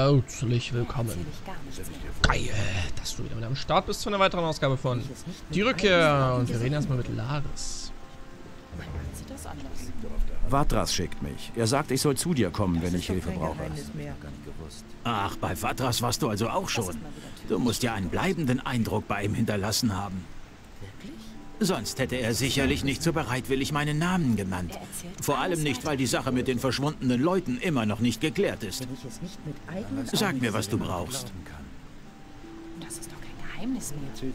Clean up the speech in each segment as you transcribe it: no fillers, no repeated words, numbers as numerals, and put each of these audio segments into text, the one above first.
Herzlich willkommen. Geil, dass du wieder mit am Start bist zu einer weiteren Ausgabe von Die Rückkehr. Und wir reden erstmal mit Laris. Vatras schickt mich. Er sagt, ich soll zu dir kommen, wenn ich Hilfe brauche. Ach, bei Vatras warst du also auch schon. Du musst ja einen bleibenden Eindruck bei ihm hinterlassen haben. Sonst hätte er sicherlich nicht so bereitwillig meinen Namen genannt. Vor allem nicht, weil die Sache mit den verschwundenen Leuten immer noch nicht geklärt ist. Sag mir, was du brauchst. Das ist doch kein Geheimnis mehr.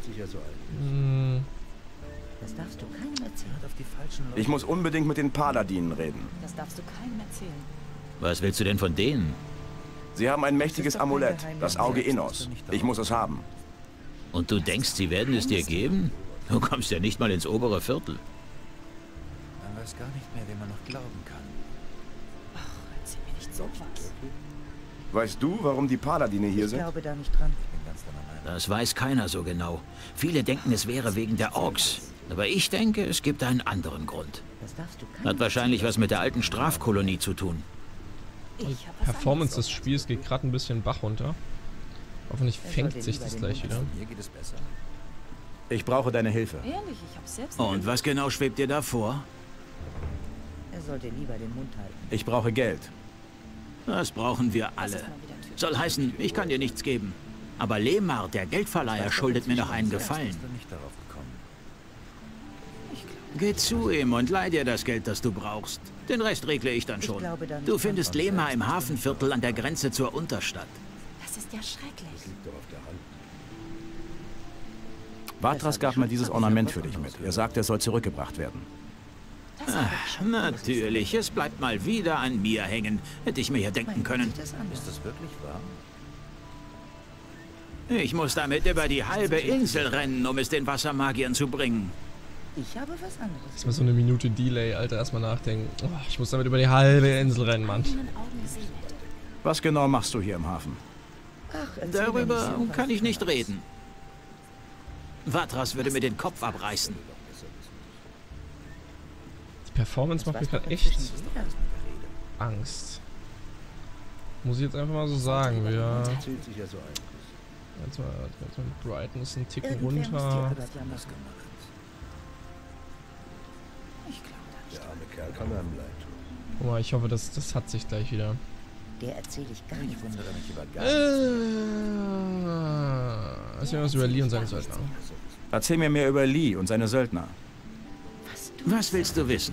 Das darfst du keinem erzählen. Ich muss unbedingt mit den Paladinen reden. Das darfst du keinem erzählen. Was willst du denn von denen? Sie haben ein mächtiges Amulett, das Auge Innos. Ich muss es haben. Und du denkst, sie werden es dir geben? Du kommst ja nicht mal ins obere Viertel. Man weiß gar nicht mehr, wem man noch glauben kann. Ach, erzähl mir nicht sowas. Weißt du, warum die Paladine hier Ich sind? glaube da nicht dran. Ich bin ganz deiner Meinung. Das weiß keiner so genau. Viele denken, es wäre wegen der Orks. Aber ich denke, es gibt einen anderen Grund. Das darfst du keinem Hat wahrscheinlich was mit der alten Strafkolonie zu tun. erzählen. Ich hab was Performance anderes des Spiels geht gerade ein bisschen Bach runter. Hoffentlich fängt sich das gleich wieder. Mir geht es besser. Ich brauche deine Hilfe. Ehrlich, ich hab's selbst Und was genau schwebt dir da vor? Er sollte lieber den Mund halten. Ich brauche Geld. Das brauchen wir Das alle. ist mal wieder typisch. Soll heißen, ich kann dir nichts geben. Aber Lemar, der Geldverleiher, schuldet mir noch einen Gefallen. Bist du nicht darauf gekommen? Geh zu ihm und leih dir das Geld, das du brauchst. Den Rest regle ich dann schon. glaube da nicht Du dran. findest Lemar im Hafenviertel an der Grenze zur Unterstadt. Das ist ja schrecklich. Vatras gab mir dieses Ornament für dich mit. Er sagt, er soll zurückgebracht werden. Das hab ich schon. Natürlich, es bleibt mal wieder an mir hängen. Hätte ich mir ja denken können. Das anders. Ist das wirklich wahr? Ich muss damit über die halbe Insel rennen, um es den Wassermagiern zu bringen. Ich habe was anderes. Erstmal so eine Minute Delay, Alter. Erstmal nachdenken. Oh, ich muss damit über die halbe Insel rennen, Mann. Eigenen Augen gesehen hätte. Was genau machst du hier im Hafen? Ach, erzähl mir Darüber nicht so kann was. ich nicht reden. Vatras würde mir den Kopf abreißen. Die Performance macht mir Weiß doch gerade echt inzwischen jeder. Angst. Muss ich jetzt einfach mal so sagen. Wir jetzt mal Brightness einen Ticken Irgendwer muss die runter. Arbeit ja machen. Ich glaube da nicht. Guck mal, ich hoffe, das hat sich gleich wieder. Der erzähle ich gar nicht. Ich wundere mich über gar Was wir was über Lee und seine Söldner. Erzähl mir mehr über Lee und seine Söldner. Was willst du wissen?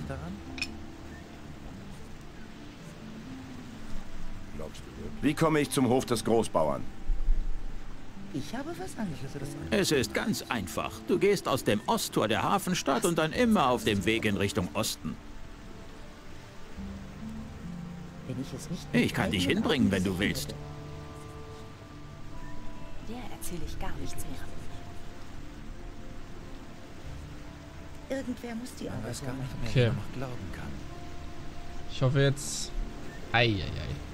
Wie komme ich zum Hof des Großbauern? Ich habe was anderes. Es ist ganz einfach. Du gehst aus dem Osttor der Hafenstadt und dann immer auf dem Weg in Richtung Osten. Wenn ich es nicht mit Ich kann dich eigenen hinbringen, Augen wenn du gesehen willst. hätte. Der erzähle ich gar nichts mehr. Irgendwer muss die Man Arbeit weiß ja gar machen. nicht mehr, Okay. wem man noch glauben kann. Ich hoffe jetzt. Eieiei.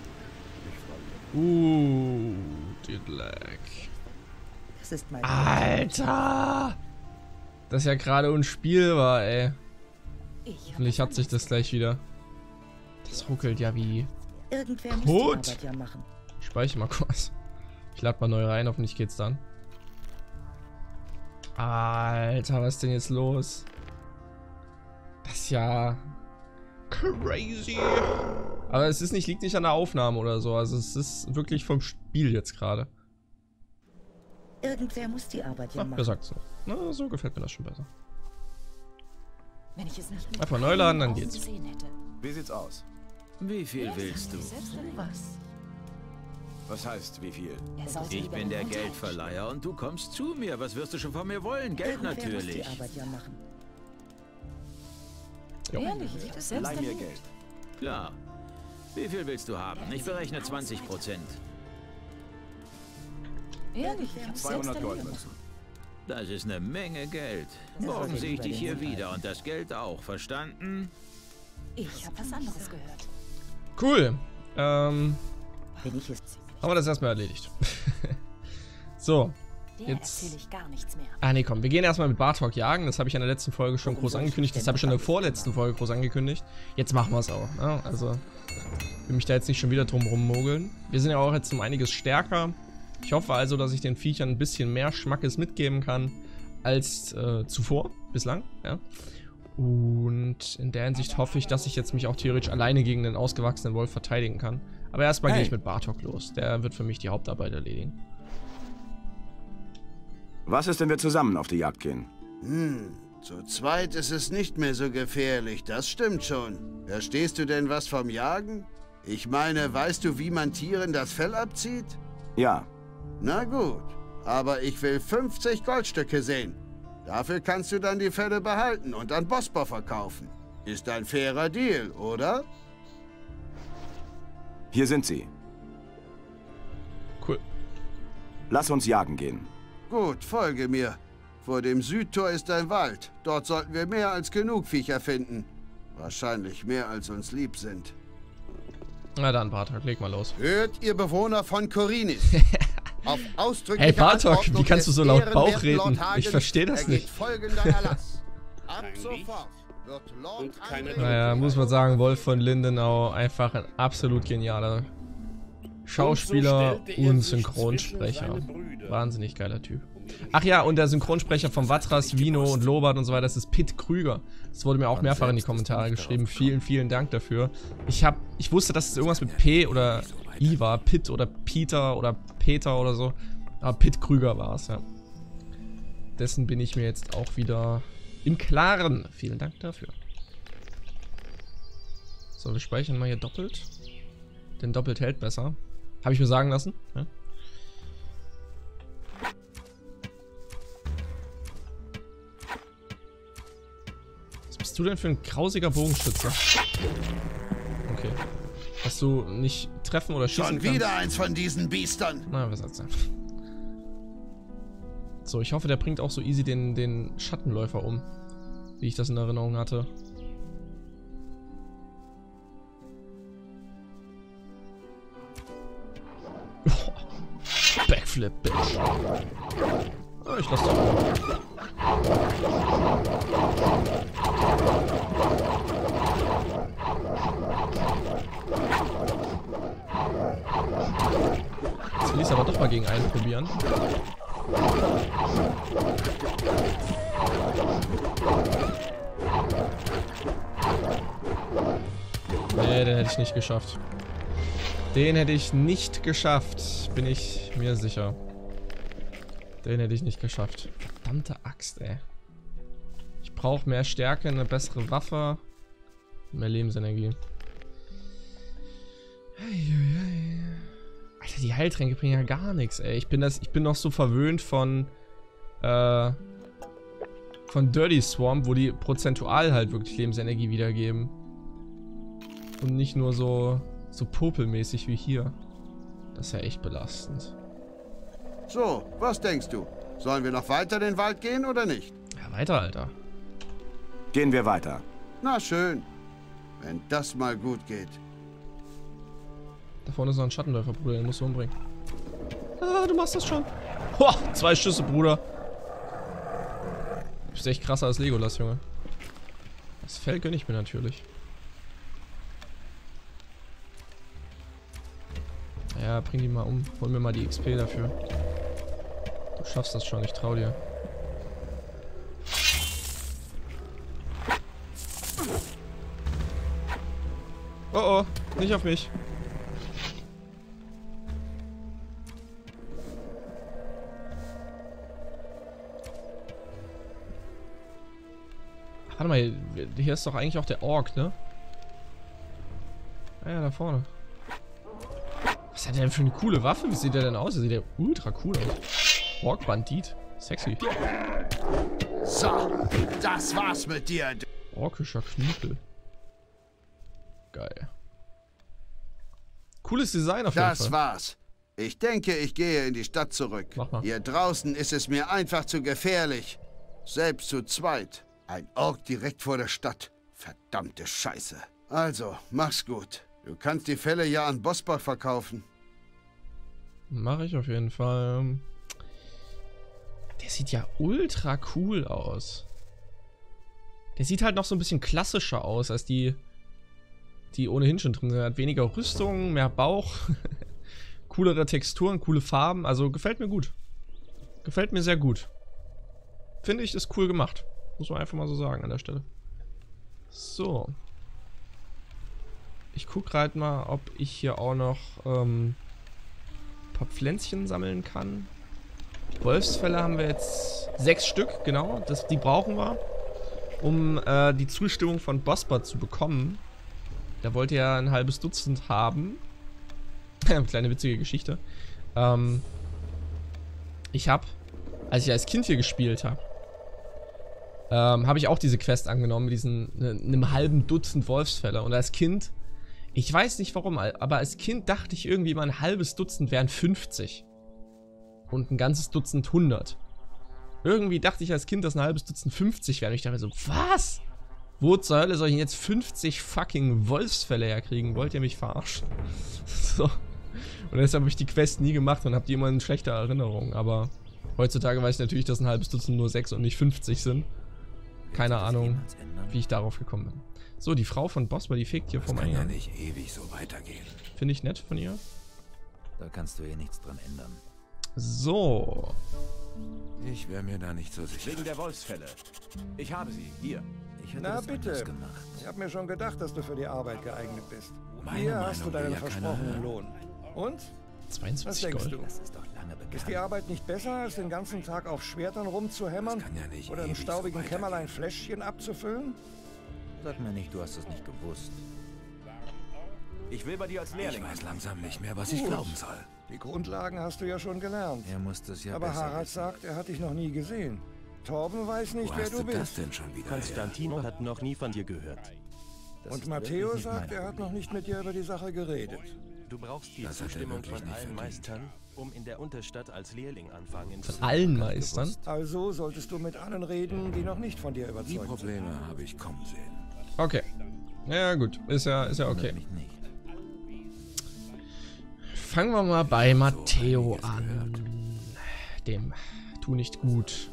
Didlack. Das ist mein Alter! Das ja gerade unspielbar, ey. Ich habe Hoffentlich hat sich das gleich wieder. Das ruckelt ja wie. Irgendwer muss Gut. die Arbeit ja machen. Ich speichere mal kurz. Ich lade mal neu rein, hoffentlich geht's dann. Alter, was ist denn jetzt los? Das ist ja crazy. Aber es ist nicht, liegt nicht an der Aufnahme oder so. Also es ist wirklich vom Spiel jetzt gerade. Irgendwer muss die Arbeit ja Ach, wer machen. sagt's so? Na, so gefällt mir das schon besser. Wenn ich es nicht mit Einfach neu laden, dann eigenen geht's. Augen gesehen hätte. Wie sieht's aus? Wie viel willst du? Selbst was? Was heißt, wie viel? Er sollte Ich lieber bin der den Mund halten. Geldverleiher und du kommst zu mir. Was wirst du schon von mir wollen? Geld Irgendwer muss die natürlich. Arbeit ja machen. Jo. Ehrlich, das selbst Leih mir erlebt. Geld. Klar. Wie viel willst du haben? Ich berechne 20%. Ehrlich, ich hab's selbst 200 erlebt. Goldmünzen. Das ist eine Menge Geld. Morgen sehe ich dich hier wieder und das Geld auch. Verstanden? Ich hab was anderes gehört. Cool. Wenn ich es Haben wir das erstmal erledigt. So. jetzt... erzähle ich gar nichts mehr. Ah ne, komm, wir gehen erstmal mit Bartok jagen. Das habe ich in der letzten Folge schon groß angekündigt. Das habe ich schon in der vorletzten Folge groß angekündigt. Jetzt machen wir es auch, ne? Also, ich will mich da jetzt nicht schon wieder drum rummogeln. Wir sind ja auch jetzt um einiges stärker. Ich hoffe also, dass ich den Viechern ein bisschen mehr Schmackes mitgeben kann als zuvor, bislang, ja. Und in der Hinsicht hoffe ich, dass ich jetzt mich auch theoretisch alleine gegen den ausgewachsenen Wolf verteidigen kann. Aber erstmal gehe ich mit Bartok los. Der wird für mich die Hauptarbeit erledigen. Was ist, wenn wir zusammen auf die Jagd gehen? Zu zweit ist es nicht mehr so gefährlich, das stimmt schon. Verstehst du denn was vom Jagen? Ich meine, weißt du, wie man Tieren das Fell abzieht? Ja. Na gut, aber ich will 50 Goldstücke sehen. Dafür kannst du dann die Felle behalten und an Bosbor verkaufen. Ist ein fairer Deal, oder? Hier sind sie. Cool. Lass uns jagen gehen. Gut, folge mir. Vor dem Südtor ist ein Wald. Dort sollten wir mehr als genug Viecher finden. Wahrscheinlich mehr als uns lieb sind. Na dann, Bartok, leg mal los. Hört ihr Bewohner von Korinis? Auf ausdrückliche Hey Bartok, Anordnung wie kannst du des so laut Bauch ehrenwerten reden? Lord Ich Hagen verstehe das ergeht nicht. folgender Erlass. Ab sofort wird Lord André... Naja, muss man sagen, Wolf von Lindenau einfach ein absolut genialer Schauspieler und Synchronsprecher. Wahnsinnig geiler Typ. Ach ja, und der Synchronsprecher von Vatras, Vino und Lobart und so weiter, das ist Pitt Krüger. Das wurde mir auch mehrfach in die Kommentare geschrieben. Vielen, vielen Dank dafür. Ich wusste, dass es irgendwas mit P oder I war. Pitt oder Peter oder Peter oder so. Aber Pitt Krüger war es, ja. Dessen bin ich mir jetzt auch wieder im Klaren. Vielen Dank dafür. So, wir speichern mal hier doppelt. Denn doppelt hält besser. Habe ich mir sagen lassen. Ja. Was bist du denn für ein grausiger Bogenschütze? Okay. Dass du nicht treffen oder schießen kannst. Schon wieder eins von diesen Biestern. Na, was sagst du? So, ich hoffe, der bringt auch so easy den Schattenläufer um. Wie ich das in Erinnerung hatte. Backflip, Bitch. Oh, ich lasse das. Jetzt will ich es aber doch mal gegen einen probieren. Nee, den hätte ich nicht geschafft. Den hätte ich nicht geschafft. Bin ich mir sicher. Den hätte ich nicht geschafft. Verdammte Axt, ey. Ich brauche mehr Stärke, eine bessere Waffe. Mehr Lebensenergie. Alter, die Heiltränke bringen ja gar nichts, ey. Ich bin noch so verwöhnt von Dirty Swamp, wo die prozentual halt wirklich Lebensenergie wiedergeben. Und nicht nur so popelmäßig wie hier. Das ist ja echt belastend. So, was denkst du? Sollen wir noch weiter den Wald gehen oder nicht? Ja, weiter, Alter. Gehen wir weiter. Na schön. Wenn das mal gut geht. Da vorne ist noch ein Schattenläufer, Bruder, den musst du umbringen. Ah, du machst das schon. Boah, 2 Schüsse, Bruder. Du bist echt krasser als Legolas, Junge. Das Fell gönn ich mir natürlich. Ja, bring die mal um. Hol mir mal die XP dafür. Du schaffst das schon, ich trau dir. Oh oh, nicht auf mich. Warte mal, hier ist doch eigentlich auch der Ork, ne? Ah ja, da vorne. Was hat der denn für eine coole Waffe? Wie sieht der denn aus? Der sieht ja ultra cool aus. Ork-Bandit. Sexy. So, das war's mit dir. Orkischer Knüppel. Geil. Cooles Design auf jeden Fall. Das war's. Ich denke, ich gehe in die Stadt zurück. Mach mal. Hier draußen ist es mir einfach zu gefährlich. Selbst zu zweit. Ein Ork direkt vor der Stadt. Verdammte Scheiße. Also, mach's gut. Du kannst die Felle ja an Bosbach verkaufen. Mache ich auf jeden Fall. Der sieht ja ultra cool aus. Der sieht halt noch so ein bisschen klassischer aus als die ohnehin schon drin sind. Er hat weniger Rüstung, mehr Bauch, coolere Texturen, coole Farben. Also gefällt mir gut. Gefällt mir sehr gut. Finde ich, ist cool gemacht. Muss man einfach mal so sagen an der Stelle. So. Ich gucke gerade mal, ob ich hier auch noch ein paar Pflänzchen sammeln kann. Wolfsfälle haben wir jetzt 6 Stück, genau. Die brauchen wir, um die Zustimmung von Bosbot zu bekommen. Der wollte ja ein halbes Dutzend haben. Kleine witzige Geschichte. Ich habe, als ich als Kind hier gespielt habe, habe ich auch diese Quest angenommen mit einem halben Dutzend Wolfsfälle. Und als Kind, ich weiß nicht warum, aber als Kind dachte ich irgendwie mal, ein halbes Dutzend wären 50. Und ein ganzes Dutzend 100. Irgendwie dachte ich als Kind, dass ein halbes Dutzend 50 wären. Und ich dachte mir so, was? Wo zur Hölle soll ich denn jetzt 50 fucking Wolfsfälle herkriegen? Wollt ihr mich verarschen? So. Und deshalb habe ich die Quest nie gemacht und habe die immer in schlechter Erinnerung. Aber heutzutage weiß ich natürlich, dass ein halbes Dutzend nur 6 und nicht 50 sind. Keine Ahnung, wie ich darauf gekommen bin. So, die Frau von Bosbot, die fegt hier vom Eingang. Das kann ja nicht ewig so weitergehen. Finde ich nett von ihr. Da kannst du eh nichts dran ändern. So. Ich wäre mir da nicht so sicher. Wegen der Wolfsfälle. Ich habe sie. Hier. Ich hätte Na das bitte. anders gemacht. Ich habe mir schon gedacht, dass du für die Arbeit geeignet bist. Meine Hier hast du Meinung will deinen ja keiner versprochenen hören. Lohn. Und? Was 72 denkst Gold. du? Das ist doch lange bekannt. Ist die Arbeit nicht besser, als den ganzen Tag auf Schwertern rumzuhämmern? Das kann ja nicht Oder im ewig so staubigen weitergehen. Kämmerlein Fläschchen abzufüllen? Sag mir nicht, du hast es nicht gewusst. Ich will bei dir als Lehrling. Ich weiß langsam nicht mehr, was ich glauben soll. Die Grundlagen hast du ja schon gelernt. Er muss das ja Aber besser Harald wissen. sagt, er hat dich noch nie gesehen. Torben weiß nicht, Wo wer hast du du das bist. denn schon wieder Konstantino hat noch nie von dir gehört. Das Und ist Matteo wirklich nicht sagt, mein er hat noch nicht mit dir über die Sache geredet. Du brauchst die Das hat er Zustimmung wirklich von nicht allen verdient. Meistern, um in der Unterstadt als Lehrling anfangen zu Von allen Meistern. Also solltest du mit allen reden, die noch nicht von dir Die überzeugt sind. Probleme habe ich kommen sehen. Okay. Ja, gut. Ist ja okay. Mich nicht. Fangen wir mal bei Matteo an. Dem tu nicht gut.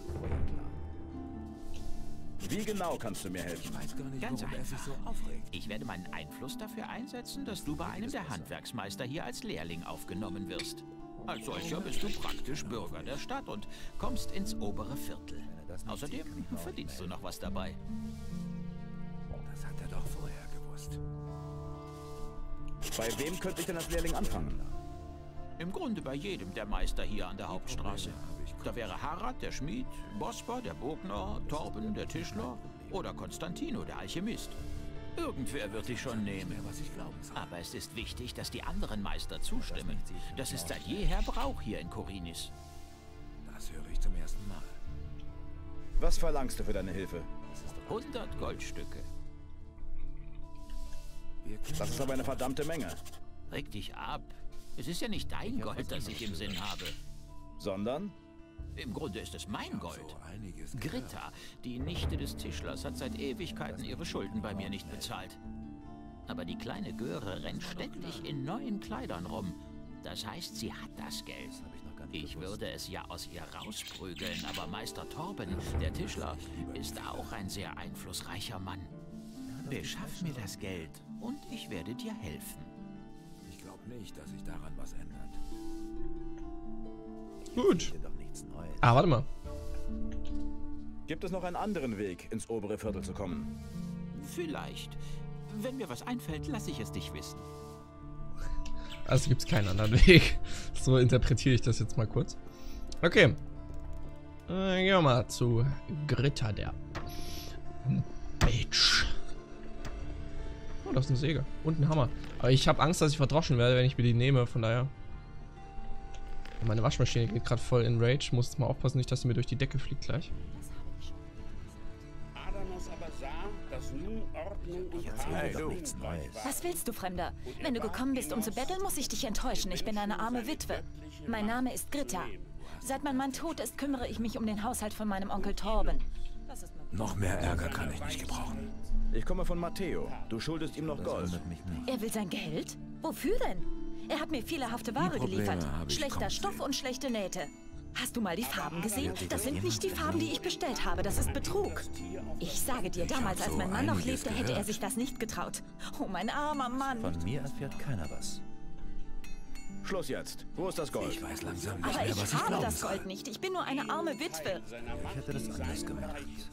Wie genau kannst du mir helfen? Ich weiß gar nicht, Ganz warum er sich so einfach. aufregt. Ich werde meinen Einfluss dafür einsetzen, dass du bei einem der Handwerksmeister hier als Lehrling aufgenommen wirst. Als solcher bist du praktisch Bürger der Stadt und kommst ins obere Viertel. Außerdem verdienst du noch was dabei. Das hat er doch vorher gewusst. Bei wem könnte ich denn als Lehrling anfangen? Im Grunde bei jedem der Meister hier an der Hauptstraße. Da wäre Harald, der Schmied, Bosbot, der Bogner, Torben, der Tischler oder Konstantino, der Alchemist. Irgendwer wird dich schon nehmen. Was ich glauben soll. Aber es ist wichtig, dass die anderen Meister zustimmen. Das ist seit jeher Brauch hier in Korinis. Das höre ich zum ersten Mal. Was verlangst du für deine Hilfe? 100 Goldstücke. Das ist aber eine verdammte Menge. Reg dich ab. Es ist ja nicht dein Gold, das ich im Sinn habe. Sondern? Im Grunde ist es mein Gold. So einiges Gritta, die Nichte des Tischlers, hat seit Ewigkeiten ihre Schulden bei mir nicht bezahlt. Aber die kleine Göre rennt ständig in neuen Kleidern rum. Das heißt, sie hat das Geld. Ich würde es ja aus ihr rausprügeln, aber Meister Torben, der Tischler, ist auch ein sehr einflussreicher Mann. Beschaff mir das Geld und ich werde dir helfen. Ich glaube nicht, dass sich daran was ändert. Gut. Doch nichts Neues. Ah, warte mal. Gibt es noch einen anderen Weg, ins obere Viertel zu kommen? Vielleicht. Wenn mir was einfällt, lasse ich es dich wissen. Also gibt es keinen anderen Weg. So interpretiere ich das jetzt mal kurz. Okay. Gehen wir mal zu Gritta, der Bitch. Oh, das ist eine Säge. Und ein Hammer. Aber ich habe Angst, dass ich verdroschen werde, wenn ich mir die nehme. Von daher. Und meine Waschmaschine geht gerade voll in Rage. Muss jetzt mal aufpassen, nicht, dass sie mir durch die Decke fliegt gleich. Adamas aber sah, dass nun Ordnung und Hey, doch nichts Neues. Was willst du, Fremder? Wenn du gekommen bist, um zu betteln, muss ich dich enttäuschen. Ich bin eine arme Witwe. Mein Name ist Gritta. Seit mein Mann tot ist, kümmere ich mich um den Haushalt von meinem Onkel Torben. Noch mehr Ärger kann ich nicht gebrauchen. Ich komme von Matteo. Du schuldest ihm noch Das Gold. wundert mich nicht. Er will sein Geld? Wofür denn? Er hat mir fehlerhafte Ware Probleme geliefert. habe ich Schlechter kommen Stoff sehen. und schlechte Nähte. Hast du mal die Farben gesehen? Das sind nicht die Farben, die ich bestellt habe. Das ist Betrug. Ich sage dir, damals, als mein Mann noch lebte, hätte er sich das nicht getraut. Oh, mein armer Mann. Von mir erfährt keiner was. Schluss jetzt. Wo ist das Gold? Ich weiß langsam nicht Aber mehr, ich was ich habe glauben das soll. Gold nicht. Ich bin nur eine arme Witwe. Ich hätte das anders gemacht.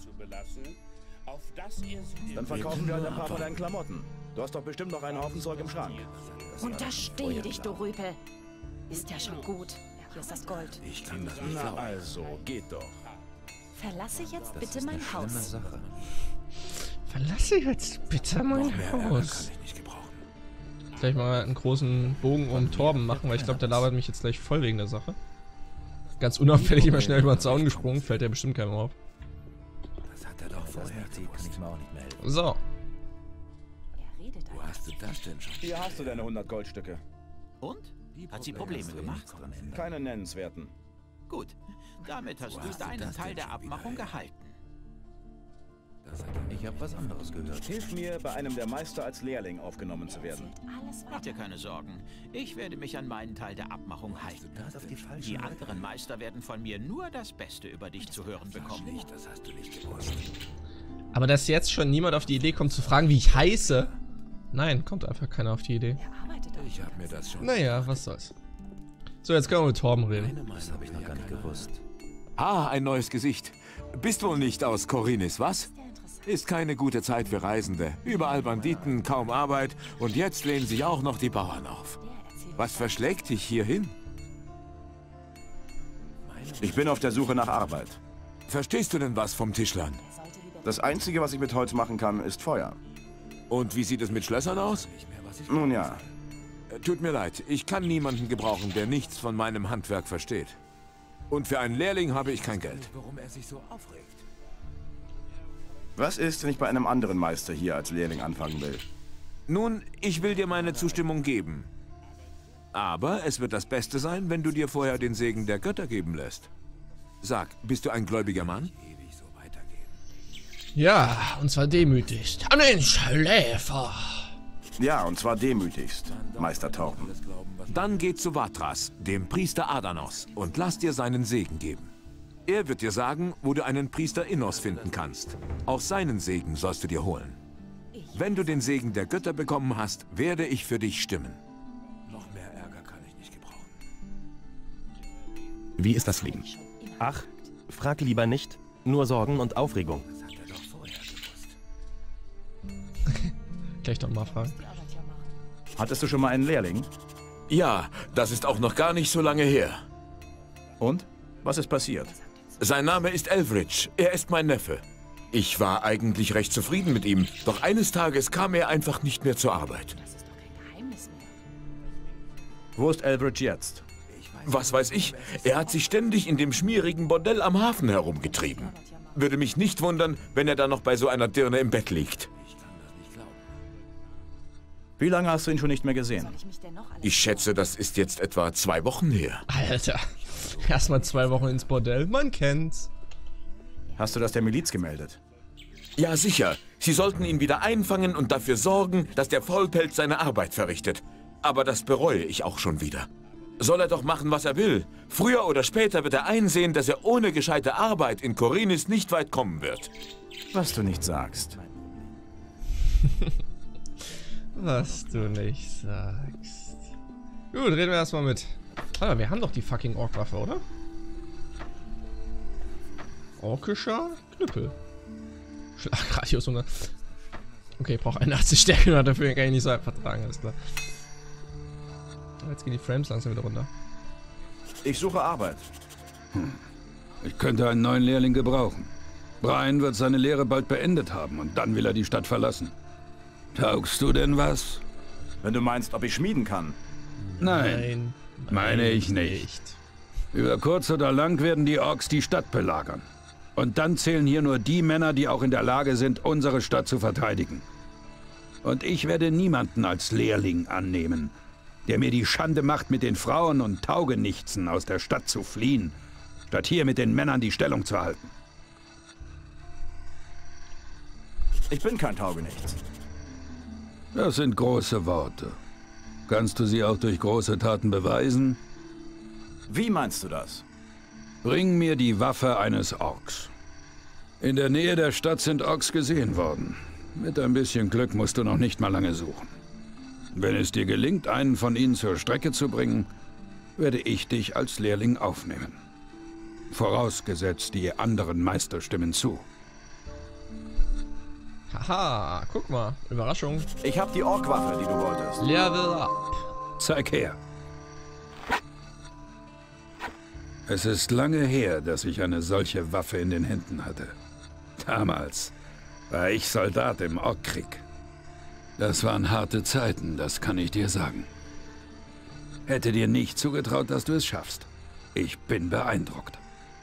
Dann verkaufen wir halt ein paar von deinen Klamotten. Du hast doch bestimmt noch einen Haufen Zeug im Schrank. Untersteh dich, du Rüpel. Ist ja schon gut. Hier ist das Gold. Ich kann das nicht Na glauben. also, geht doch. Verlasse jetzt Das bitte ist mein eine schlimme Haus. Sache. Verlasse jetzt bitte mein Mehr Ärger kann Haus. ich nicht gebrauchen. Gleich mal einen großen Bogen um Torben machen, weil ich glaube, der labert mich jetzt gleich voll wegen der Sache. Ganz unauffällig immer schnell über den Zaun gesprungen, fällt ja bestimmt keinem auf. Das hat er doch vorher. Die kann ich mir auch nicht mehr helfen. So. Er redet Wo hast du das denn schon? Hier hast du deine 100 Goldstücke. Und? Hat sie Probleme gemacht? Keine nennenswerten. Gut, damit hast du deinen Teil der Abmachung gehalten. Ich habe was anderes gehört. Hilf mir, bei einem der Meister als Lehrling aufgenommen zu werden. alles Mach dir weiter. keine Sorgen. Ich werde mich an meinen Teil der Abmachung halten. Die anderen Meister werden von mir nur das Beste über dich zu hören bekommen. Das hast du nicht gewusst. Aber dass jetzt schon niemand auf die Idee kommt zu fragen, wie ich heiße. Nein, kommt einfach keiner auf die Idee. Er arbeitet an Ich habe mir das schon... Naja, was soll's. So, jetzt können wir mit Torben reden. Das habe ich noch gar nicht gewusst. Ah, ein neues Gesicht. Bist wohl nicht aus Korinis, was? Ist keine gute Zeit für Reisende. Überall Banditen, kaum Arbeit und jetzt lehnen sich auch noch die Bauern auf. Was verschlägt dich hierhin? Ich bin auf der Suche nach Arbeit. Verstehst du denn was vom Tischlern? Das Einzige, was ich mit Holz machen kann, ist Feuer. Und wie sieht es mit Schlössern aus? Nun ja, Tut mir leid, ich kann niemanden gebrauchen, der nichts von meinem Handwerk versteht. Und für einen Lehrling habe ich kein Geld. Warum er sich so aufregt? was ist, wenn ich bei einem anderen Meister hier als Lehrling anfangen will? Nun, ich will dir meine Zustimmung geben. Aber es wird das Beste sein, wenn du dir vorher den Segen der Götter geben lässt. Sag, bist du ein gläubiger Mann? Ja, und zwar demütigst. An den Schläfer. Ja, und zwar demütigst, Meister Torben. Dann geh zu Vatras, dem Priester Adanos, und lass dir seinen Segen geben. Er wird dir sagen, wo du einen Priester Innos finden kannst. Auch seinen Segen sollst du dir holen. Wenn du den Segen der Götter bekommen hast, werde ich für dich stimmen. Noch mehr Ärger kann ich nicht gebrauchen. Wie ist das Leben? Ach, frag lieber nicht. Nur Sorgen und Aufregung. Das hat er doch vorher gewusst. Gleich doch mal fragen. Hattest du schon mal einen Lehrling? Ja, das ist auch noch gar nicht so lange her. Und? Was ist passiert? Sein Name ist Elfridge. Er ist mein Neffe. Ich war eigentlich recht zufrieden mit ihm, doch eines Tages kam er einfach nicht mehr zur Arbeit. Das ist doch kein Geheimnis mehr. Wo ist Elbridge jetzt? Was weiß ich, er hat sich ständig in dem schmierigen Bordell am Hafen herumgetrieben. Würde mich nicht wundern, wenn er da noch bei so einer Dirne im Bett liegt. Wie lange hast du ihn schon nicht mehr gesehen? Ich mich denn noch alles Ich schätze, das ist jetzt etwa 2 Wochen her. Alter. Erstmal 2 Wochen ins Bordell. Man kennt's. Hast du das der Miliz gemeldet? Ja, sicher. Sie sollten ihn wieder einfangen und dafür sorgen, dass der Faulpelz seine Arbeit verrichtet. Aber das bereue ich auch schon wieder. Soll er doch machen, was er will. Früher oder später wird er einsehen, dass er ohne gescheite Arbeit in Korinis nicht weit kommen wird. Was du nicht sagst. Was du nicht sagst. Gut, reden wir erstmal mit. Ah, wir haben doch die fucking Orkwaffe, oder? Orkischer Knüppel. Schlagradius 100. Okay, ich brauche 81 Stärke, nur dafür kann ich nicht so einfach tragen, alles klar. Jetzt gehen die Frames langsam wieder runter. Ich suche Arbeit. Ich könnte einen neuen Lehrling gebrauchen. Brian wird seine Lehre bald beendet haben und dann will er die Stadt verlassen. Taugst du denn was? Wenn du meinst, ob ich schmieden kann. Nein, meine ich nicht. Über kurz oder lang werden die Orks die Stadt belagern. Und dann zählen hier nur die Männer, die auch in der Lage sind, unsere Stadt zu verteidigen. Und ich werde niemanden als Lehrling annehmen, der mir die Schande macht, mit den Frauen und Taugenichtsen aus der Stadt zu fliehen, statt hier mit den Männern die Stellung zu halten. Ich bin kein Taugenichts. Das sind große Worte. Kannst du sie auch durch große Taten beweisen? Wie meinst du das? Bring mir die Waffe eines Orks. In der Nähe der Stadt sind Orks gesehen worden. Mit ein bisschen Glück musst du noch nicht mal lange suchen. Wenn es dir gelingt, einen von ihnen zur Strecke zu bringen, werde ich dich als Lehrling aufnehmen. Vorausgesetzt, die anderen Meister stimmen zu. Haha, guck mal. Überraschung. Ich habe die Orkwaffe, die du wolltest. Level up. Zeig her. Es ist lange her, dass ich eine solche Waffe in den Händen hatte. Damals war ich Soldat im Orkkrieg. Das waren harte Zeiten, das kann ich dir sagen. Hätte dir nicht zugetraut, dass du es schaffst. Ich bin beeindruckt.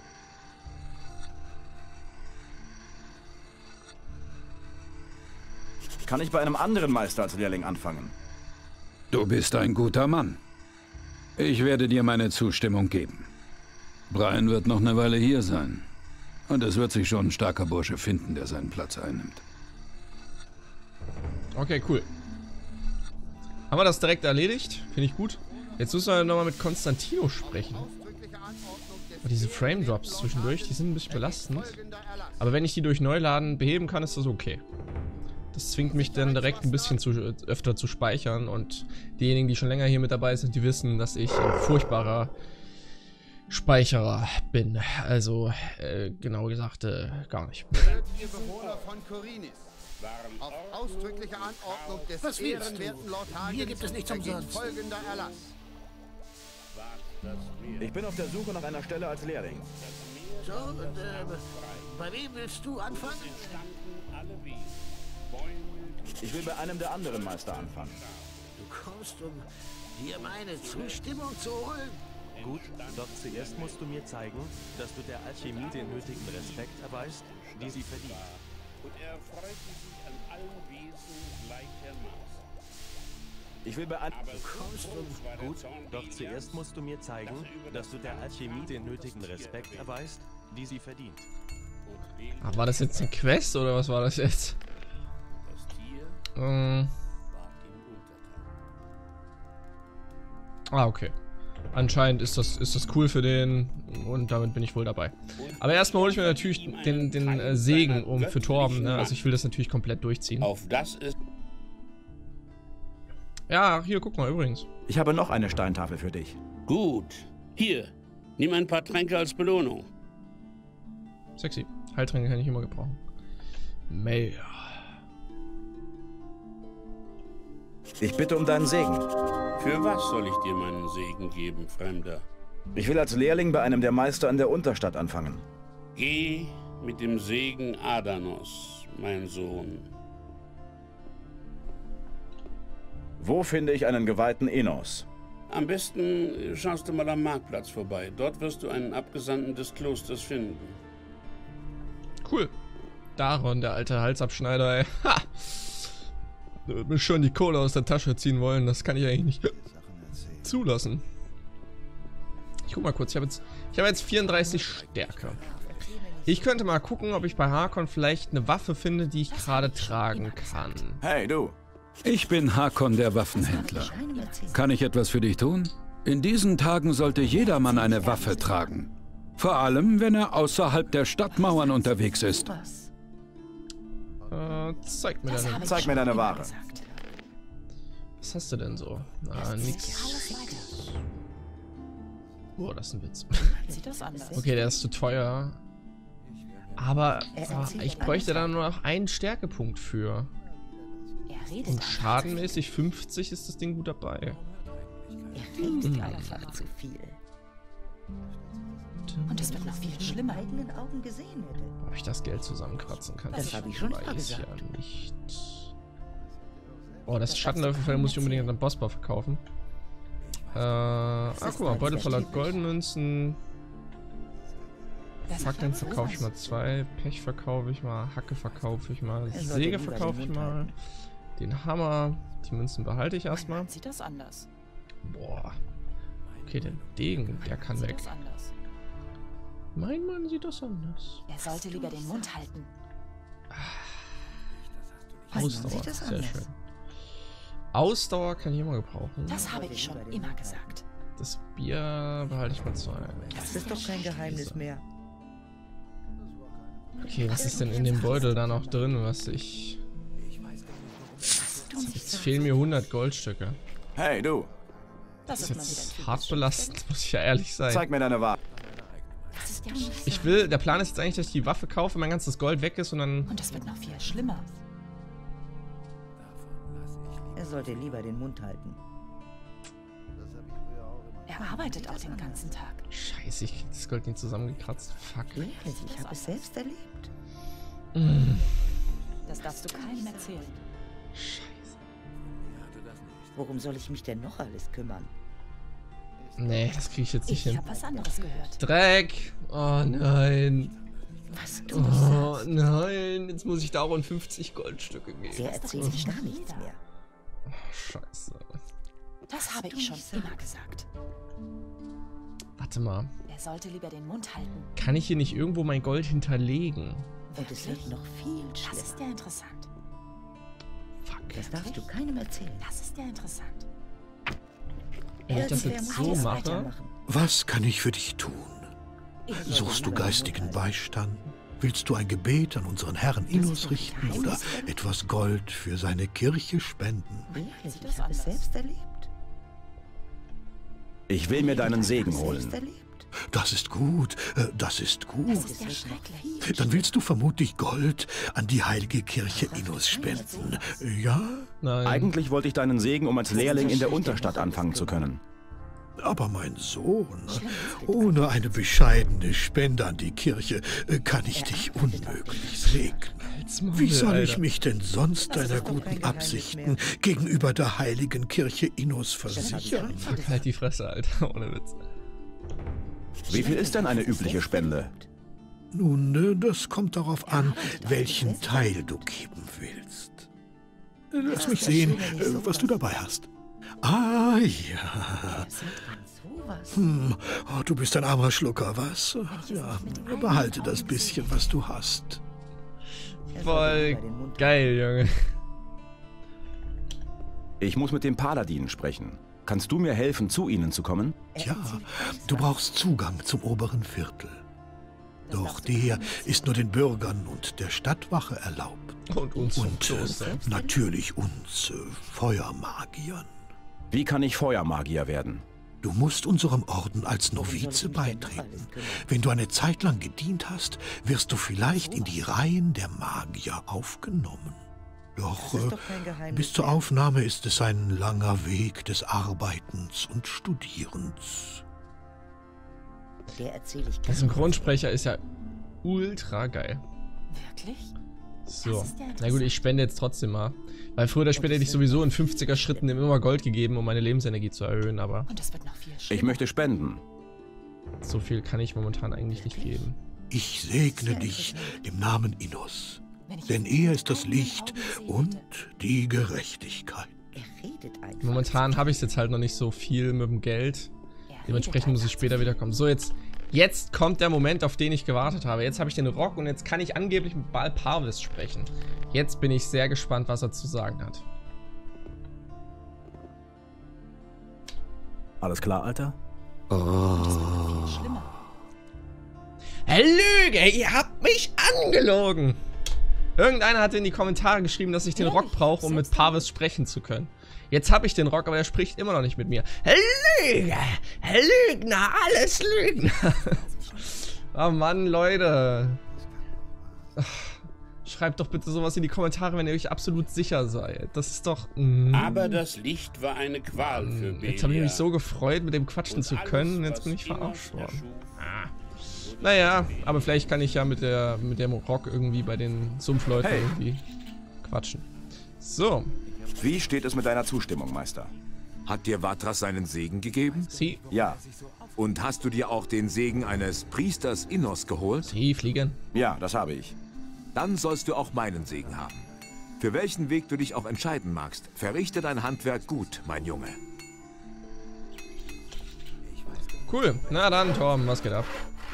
Kann ich bei einem anderen Meister als Lehrling anfangen? Du bist ein guter Mann. Ich werde dir meine Zustimmung geben. Brian wird noch eine Weile hier sein. Und es wird sich schon ein starker Bursche finden, der seinen Platz einnimmt. Okay, cool. Haben wir das direkt erledigt? Finde ich gut. Jetzt müssen wir nochmal mit Konstantino sprechen. Aber diese Frame Drops zwischendurch, die sind ein bisschen belastend. Aber wenn ich die durch Neuladen beheben kann, ist das okay. Das zwingt mich dann direkt ein bisschen öfter zu speichern. Und diejenigen, die schon länger hier mit dabei sind, die wissen, dass ich ein furchtbarer Speicherer bin. Also, genau gesagt, gar nicht. Auf ausdrückliche Anordnung des ehrenwerten Lord Hagen. Hier gibt es nichts umsonst. Folgender Erlass. Ich bin auf der Suche nach einer Stelle als Lehrling. So, und bei wem willst du anfangen? Ich will bei einem der anderen Meister anfangen. Du kommst, um dir meine Zustimmung zu holen? Gut, doch zuerst musst du mir zeigen, dass du der Alchemie den nötigen Respekt erweist, die sie verdient. Und er freute sich an allen Wesen gleichermaßen. Ich will bei einem... Gut, doch zuerst musst du mir zeigen, dass du der Alchemie den nötigen Respekt erweist, die sie verdient. Ach, war das jetzt eine Quest oder was war das jetzt? Okay. Anscheinend ist das cool für den und damit bin ich wohl dabei. Aber erstmal hole ich mir natürlich den Segen für Torben, ne? Also ich will das natürlich komplett durchziehen. Auf das ist... Ja, hier, guck mal, übrigens. Ich habe noch eine Steintafel für dich. Gut. Hier, nimm ein paar Tränke als Belohnung. Sexy. Heiltränke kann ich immer gebrauchen. Mehr. Ich bitte um deinen Segen. Für was soll ich dir meinen Segen geben, Fremder? Ich will als Lehrling bei einem der Meister in der Unterstadt anfangen. Geh mit dem Segen Adanos, mein Sohn. Wo finde ich einen geweihten Enos? Am besten schaust du mal am Marktplatz vorbei. Dort wirst du einen Abgesandten des Klosters finden. Cool. Daron, der alte Halsabschneider, ey. Ha! Da wird mir schon die Kohle aus der Tasche ziehen wollen. Das kann ich eigentlich nicht zulassen. Ich guck mal kurz. Ich habe jetzt 34 Stärke. Ich könnte mal gucken, ob ich bei Hakon vielleicht eine Waffe finde, die ich gerade tragen kann. Hey, du. Ich bin Hakon, der Waffenhändler. Kann ich etwas für dich tun? In diesen Tagen sollte jedermann eine Waffe tragen. Vor allem, wenn er außerhalb der Stadtmauern unterwegs ist. Zeig mir deine Ware. Was hast du denn so? Nix. Boah, das ist ein Witz. Okay, der ist zu teuer. Aber ich bräuchte da nur noch einen Stärkepunkt für. Und schadenmäßig 50 ist das Ding gut dabei. Er redet einfach zu viel. Und es wird noch viel schlimmer. Eigenen Augen gesehen hätte. Ob ich das Geld zusammenkratzen kann, Das habe ich schon weiß ja gesagt. nicht. Oh, das Schattenläuferfell muss ich unbedingt an den Bossbau verkaufen. Guck mal, Beutel voller Goldmünzen. Fackeln verkaufe ich mal 2, Pech verkaufe ich mal, Hacke verkaufe ich mal, Säge verkaufe ich mal, den Hammer, die Münzen behalte ich erstmal. Sieht das anders? Boah. Okay, der Degen, der kann weg. Mein Mann sieht das anders. Er sollte lieber den Mund halten. Ausdauer, sehr schön. Ausdauer kann ich immer gebrauchen. Das habe ich schon immer gesagt. Das Bier behalte ich mal 2. Das ist doch kein Geheimnis mehr. Okay, was ist denn in dem Beutel da noch drin, was ich... Jetzt fehlen mir 100 Goldstücke. Hey, du. Das ist jetzt hart belastend, muss ich ja ehrlich sein. Zeig mir deine Waffe. Ich will, der Plan ist jetzt eigentlich, dass ich die Waffe kaufe, mein ganzes Gold weg ist und dann... Und das wird noch viel schlimmer. Er sollte lieber den Mund halten. Er arbeitet auch den ganzen Tag. Scheiße, ich krieg das Gold nicht zusammengekratzt. Fuck. Ich habe es selbst erlebt. Das darfst du keinem erzählen. Scheiße. Worum soll ich mich denn noch alles kümmern? Nee, das kriege ich jetzt nicht hin. Ich habe was anderes gehört. Dreck! Oh nein. Was du Oh nein, jetzt muss ich dauernd 50 Goldstücke geben. Der erzählt sich gar nichts mehr. Oh, scheiße. Das habe ich schon immer gesagt. Warte mal. Er sollte lieber den Mund halten. Kann ich hier nicht irgendwo mein Gold hinterlegen? Und es wird noch viel schlimmer. Das ist ja interessant. Fuck. Das darfst du keinem erzählen. Das ist ja interessant. Wenn ich das jetzt so mache... Was kann ich für dich tun? Suchst du geistigen Beistand? Willst du ein Gebet an unseren Herrn Innos richten oder etwas Gold für seine Kirche spenden? Ich habe es selbst erlebt. Ich will mir deinen Segen holen. Das ist gut, das ist gut. Das ist ja schrecklich. Dann willst du vermutlich Gold an die heilige Kirche Innos spenden, ja? Nein. Eigentlich wollte ich deinen Segen, um als Lehrling in der Unterstadt anfangen zu können. Aber mein Sohn, ohne eine bescheidene Spende an die Kirche kann ich dich unmöglich segnen. Wie soll ich mich denn sonst deiner guten Absichten gegenüber der heiligen Kirche Innos versichern? Fuck, halt die Fresse, Alter, ohne Witz. Wie viel ist denn eine übliche Spende? Nun, das kommt darauf an, welchen Teil du geben willst. Lass mich sehen, was du dabei hast. Ah, ja. Oh, du bist ein armer Schlucker, was? Ja, behalte das bisschen, was du hast. Voll geil, Junge. Ich muss mit dem Paladin sprechen. Kannst du mir helfen, zu ihnen zu kommen? Ja, du brauchst Zugang zum oberen Viertel. Doch der ist nur den Bürgern und der Stadtwache erlaubt. Und uns. Und natürlich uns Feuermagiern. Wie kann ich Feuermagier werden? Du musst unserem Orden als Novize beitreten. Wenn du eine Zeit lang gedient hast, wirst du vielleicht in die Reihen der Magier aufgenommen. Doch bis zur Aufnahme ist es ein langer Weg des Arbeitens und Studierens. Der Synchronsprecher ist ja ultra geil. Wirklich? So, na gut, ich spende jetzt trotzdem mal. Weil früher oder später hätte ich sowieso in 50er Schritten immer Gold gegeben, um meine Lebensenergie zu erhöhen, aber... Und das wird noch viel schlimmer. Ich möchte spenden. So viel kann ich momentan eigentlich nicht geben. Ich segne dich im Namen Innos, denn er ist das Licht und die Gerechtigkeit. Momentan habe ich es jetzt halt noch nicht so viel mit dem Geld. Dementsprechend muss ich später wiederkommen. So, jetzt kommt der Moment, auf den ich gewartet habe. Jetzt habe ich den Rock und jetzt kann ich angeblich mit Baal Parvis sprechen. Jetzt bin ich sehr gespannt, was er zu sagen hat. Alles klar, Alter? Oh. Lüge, ihr habt mich angelogen. Irgendeiner hat in die Kommentare geschrieben, dass ich den Rock brauche, um mit Parvis sprechen zu können. Jetzt habe ich den Rock, aber er spricht immer noch nicht mit mir. Lüge! Lügner! Alles Lügner! Oh Mann, Leute. Schreibt doch bitte sowas in die Kommentare, wenn ihr euch absolut sicher seid. Das ist doch... Aber das Licht war eine Qual für Belia. Jetzt habe ich mich so gefreut, mit dem quatschen zu können. Jetzt bin ich verarscht worden. Naja, aber vielleicht kann ich ja mit dem Rock irgendwie bei den Sumpfleuten irgendwie quatschen. So. Wie steht es mit deiner Zustimmung, Meister? Hat dir Vatras seinen Segen gegeben? Sie. Ja. Und hast du dir auch den Segen eines Priesters Innos geholt? Sie fliegen. Ja, das habe ich. Dann sollst du auch meinen Segen haben. Für welchen Weg du dich auch entscheiden magst, verrichte dein Handwerk gut, mein Junge. Cool. Na dann, Torben, was geht ab?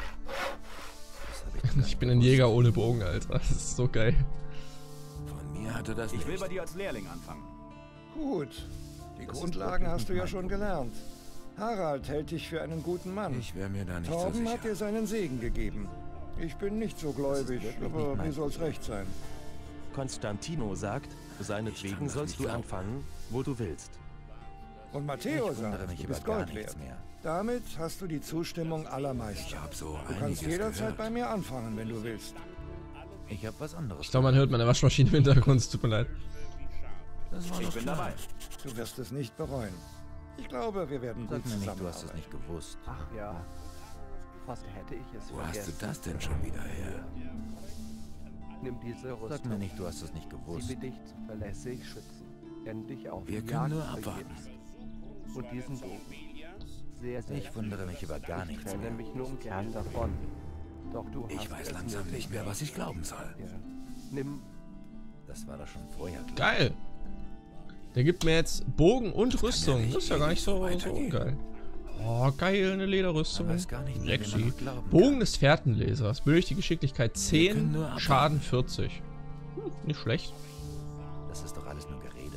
Ich bin ein Jäger ohne Bogen, Alter. Das ist so geil. Von mir hatte das Ich will bei dir als Lehrling anfangen. Gut. Die Grundlagen hast du ja schon gelernt. Harald hält dich für einen guten Mann. Ich wäre mir da nicht Torben so sicher. hat dir seinen Segen gegeben. Ich bin nicht so gläubig, aber mir soll's recht sein. Konstantino sagt, seinetwegen sollst du anfangen, wo du willst. Und Matteo sagt, du bist Gold wert. Damit hast du die Zustimmung aller Meister. Du kannst jederzeit bei mir anfangen, wenn du willst. Ich habe was anderes. Ich glaube, man hört meine Waschmaschine im Hintergrund, es tut mir leid. Ich bin dabei. Du wirst es nicht bereuen. Ich glaube, wir werden gut zusammenarbeiten. Du hast es nicht gewusst. Ach ja, fast hätte ich es Wo hast du das denn schon wieder her? Nimm diese Rüstung. Sag mir nicht, du hast es nicht gewusst. Sie will dich zuverlässig schützen. Endlich auf Wir die können nur Jagd abwarten. beginnen. Und diesen Bogen. Sehr, sehr Ich wundere mich über gar nichts Ich trenne mehr. mich nun gern davon. Doch du hast Ich weiß es langsam nötig. nicht mehr, was ich glauben soll. Ja. Nimm. Das war doch schon vorher klar. Geil. Der gibt mir jetzt Bogen und Rüstung. Das ist ja gar nicht so ungeil. Oh, geil, eine Lederrüstung. Sexy. Bogen des Fährtenlesers. Benötigt die Geschicklichkeit 10, Schaden 40. Nicht schlecht. Das ist doch alles nur Gerede.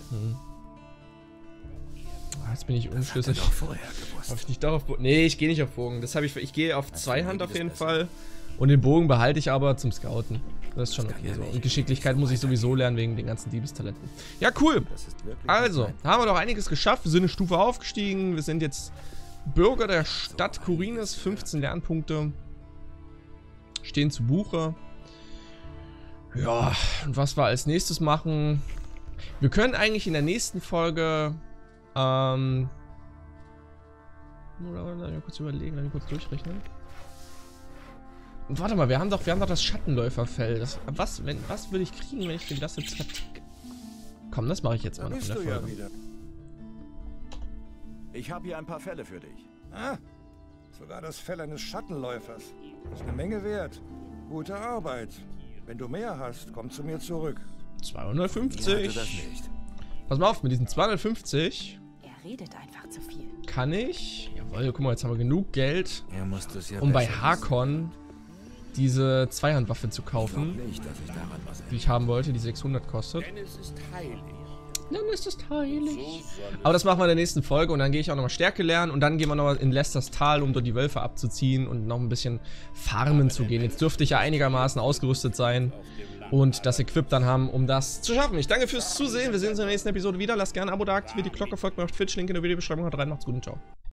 Jetzt bin ich unschlüssig. Hab ich nicht darauf. Nee, ich gehe nicht auf Bogen. Das habe ich gehe auf Zweihand auf jeden Fall. Und den Bogen behalte ich aber zum Scouten. Das ist schon okay so. Und Geschicklichkeit muss ich sowieso lernen wegen den ganzen Diebestalenten. Ja, cool. Also, haben wir doch einiges geschafft. Wir sind eine Stufe aufgestiegen. Wir sind jetzt Bürger der Stadt Khorinis. 15 Lernpunkte. Stehen zu Buche. Ja, und was wir als nächstes machen. Wir können eigentlich in der nächsten Folge. Lass mich kurz überlegen, lass mich kurz durchrechnen. Und warte mal, wir haben doch das Schattenläuferfell. Was würde ich kriegen, wenn ich dem das jetzt verticke? Komm, das mache ich jetzt mal noch in der Folge. Ich habe hier ein paar Fälle für dich. Ah, sogar das Fell eines Schattenläufers. Ist eine Menge wert. Gute Arbeit. Wenn du mehr hast, komm zu mir zurück. 250. Pass mal auf, mit diesen 250 Er redet einfach zu viel. kann ich... Jawohl, guck mal, jetzt haben wir genug Geld, Ja um bei Hakon diese Zweihandwaffe zu kaufen, die ich haben wollte, die 600 kostet. Denn es ist heilig. Dann ist es heilig. Aber das machen wir in der nächsten Folge und dann gehe ich auch nochmal Stärke lernen und dann gehen wir nochmal in Lesters Tal, um dort die Wölfe abzuziehen und noch ein bisschen farmen zu gehen. Jetzt dürfte ich ja einigermaßen ausgerüstet sein und das Equip dann haben, um das zu schaffen. Ich danke fürs Zusehen. Wir sehen uns in der nächsten Episode wieder. Lasst gerne ein Abo da, aktiviert die Glocke, folgt mir auf Twitch, Link in der Videobeschreibung. Haut rein, macht's gut und ciao.